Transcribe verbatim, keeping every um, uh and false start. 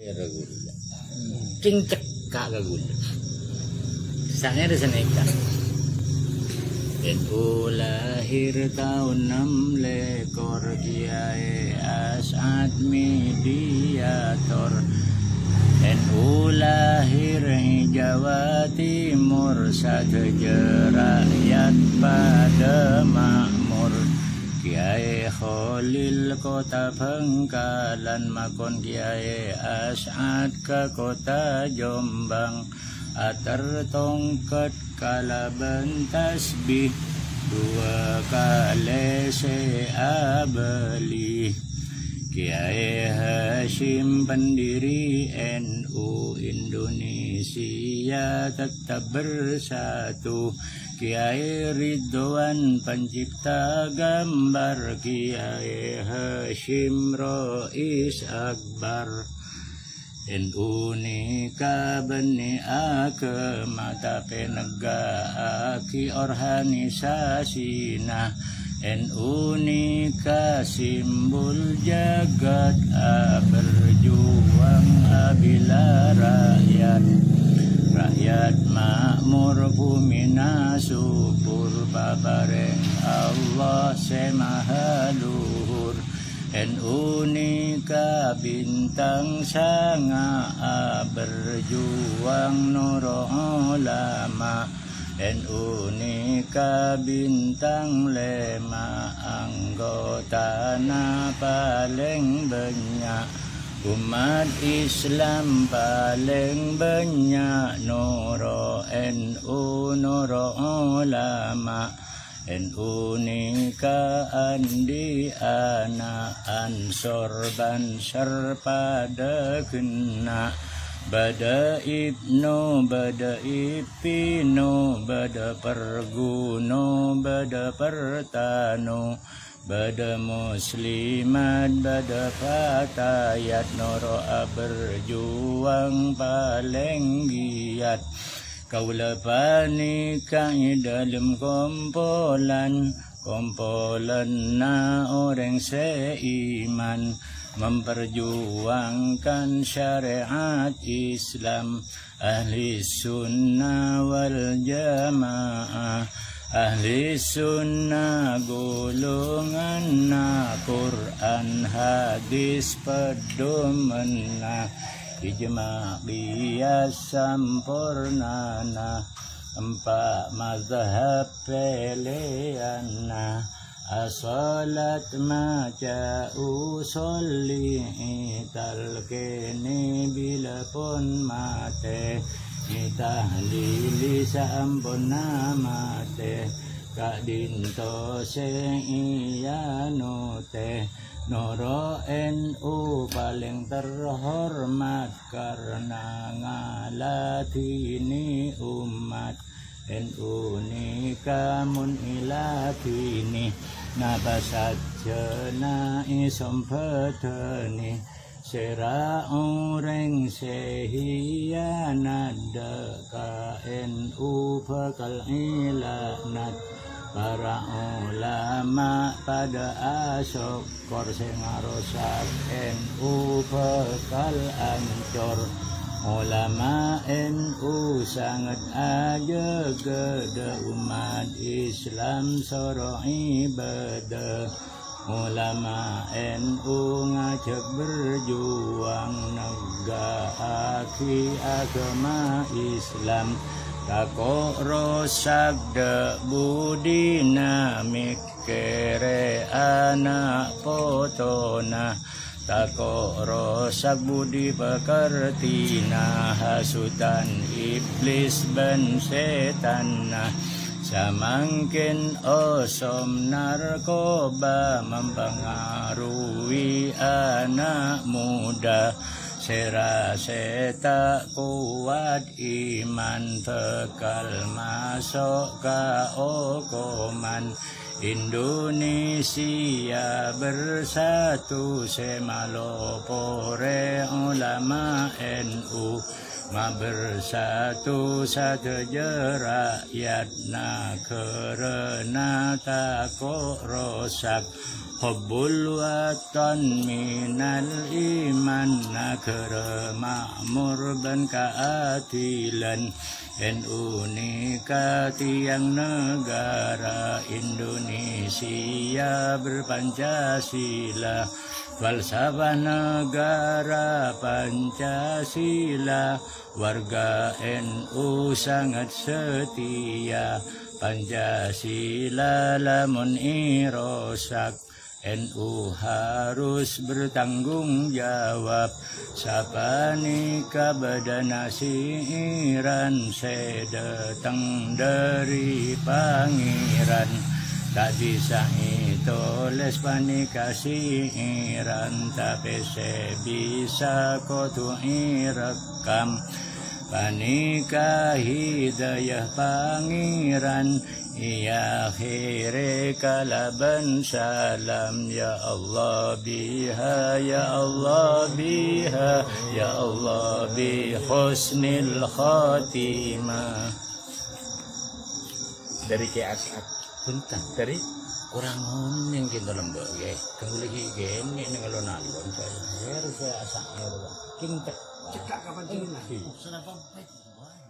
Ragulla. King cekak gagulla. Sangnya ada seneka. N U lahir tahun enam lekor Kiai As'ad Mediator. N U lahir Jawa Timur, saja rakyat pada makmur. Kiai Khalil kota Bengkalan, makon Kiai As'ad ke kota Jombang. Atar tongkat kalaban tasbih, dua kali saya beli. Kiai Hashim pendiri N U Indonesia tetap bersatu. Kiai Ridwan pencipta gambar, Kiai Hashim Rais Akbar. N U nikah beni ake mata penegak aki organisasina. N U nikah simbol jagat, a berjuang abila rakyat. Rakyat makmur bumina subur, pabareng Allah semaha luhur. N U nikah bintang sanga, a berjuang nur ulama. N U nikah bintang lema, anggota na paling banyak. Umat Islam paling banyak, nuro N U nuro ulama. N U nikah andi anak, ansor bansar pada kena. Bada ibnu, bada ipinu, bada perguno, bada pertanu. Bada muslimat, bada fatayat, noro berjuang paling giat. Kaula panikai dalam kompolan, kompolan na orang seiman, memperjuangkan syariat Islam, ahli sunnah wal jamaah. Ahli sunnah golongan na, Quran hadis pedomana. Ijma' qiyas sampurnana, empat mazhab pilihanna. Asalat maca usolli, talqini bila pun mate. Tahlili sampun namate, kak dinto seiyano teh. Noro N U paling terhormat, karena ngalatini umat. N U nikah mun ilakini, nabasat jena isom peteni. Sera orang sehianat, ka N U bakal ilanat. Para ulama pada asok, kor sing ngarosak N U bakal ancor. Ulama N U sangat aja gede, umat Islam soro ibadah. Ulama N U ngajak berjuang, negahaki agama Islam. Takok rosak de budina, mikere anak potona. Takok rosak budi pekertina, hasutan iblis ben setanna. Samangkin osom narkoba, mempengaruhi anak muda. Serase tak kuat iman, bekal masuk ke okoman. Indonesia bersatu, semalopore ulama N U. Ma bersatu saja rakyat, na kerana takut rosak. Hubbul watan minal iman nakara ma'mur ban keadilan. N U nikah tiang negara Indonesia berpancasila. Falsafah negara Pancasila, warga N U sangat setia. Pancasila lamun irosak, N U harus bertanggung jawab. Sapani kabadana siiran, sedatang dari pangeran. Tak bisa itules panikasi iran, tapi se bisa kotu irekam. Panika hidayah pangeran, ya khiri kalaban salam. Ya Allah biha, ya Allah biha, ya Allah bi husnil khatimah. Dari Ki As'ad Punten dari kurang yang kita lembek ge kalau lagi gini nih kalau nalon saya harus saya asaknya king tek Cekak kapan sih?